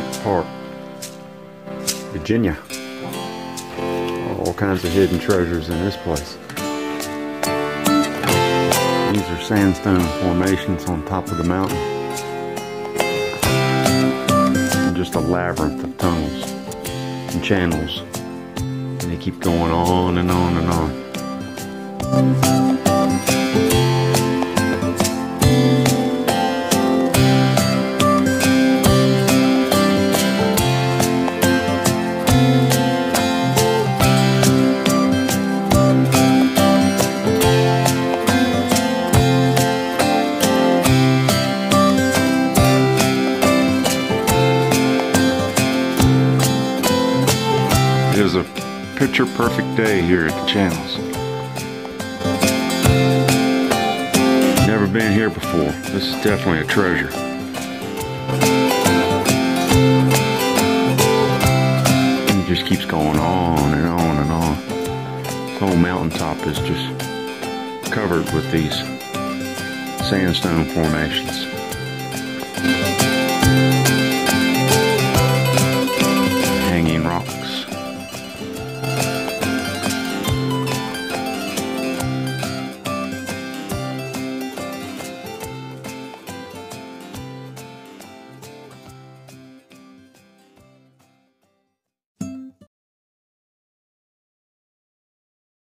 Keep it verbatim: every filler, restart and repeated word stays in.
State Park, Virginia. All kinds of hidden treasures in this place. These are sandstone formations on top of the mountain. And just a labyrinth of tunnels and channels. And they keep going on and on and on. It is a picture perfect day here at the channels. Never been here before. This is definitely a treasure. It just keeps going on and on and on. This whole mountaintop is just covered with these sandstone formations.